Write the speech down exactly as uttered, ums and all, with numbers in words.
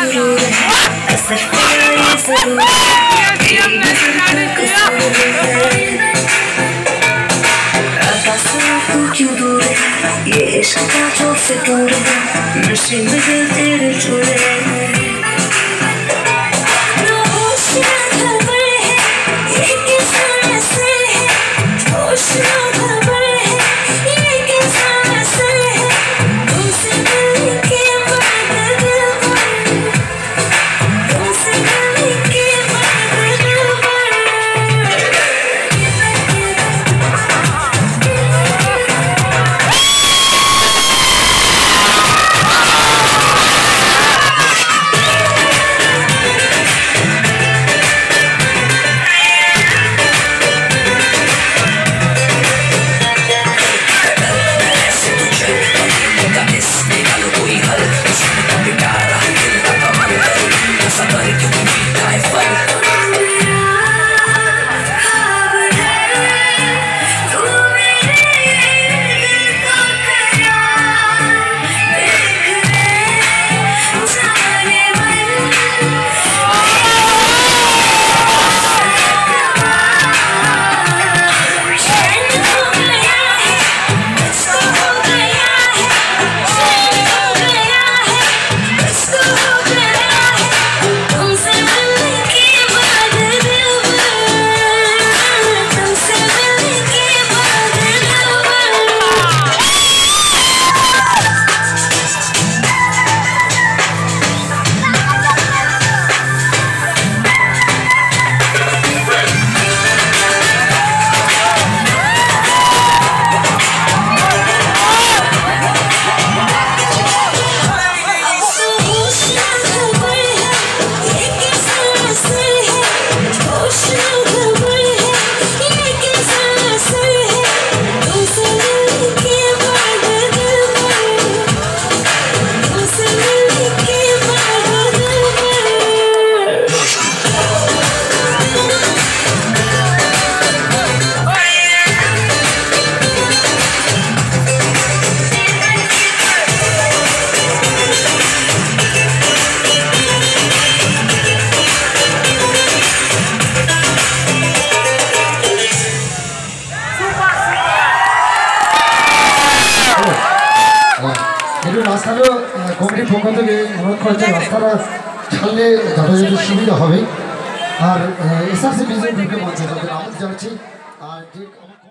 शुरू है असर तेरा ये जरूर तू क्यों दूर है ये इश्क का जो फितूर है नशे में दिल तेरे जुड़े রাস্তাটা কমিটির পক্ষ থেকে অনুরোধ করেছে রাস্তাটা ছাড়লে যাতায়াতের সুবিধা হবে আর এসআরসি বিজেপিকে মঞ্চে তাদের আমন্ত্রণ জানাচ্ছি আর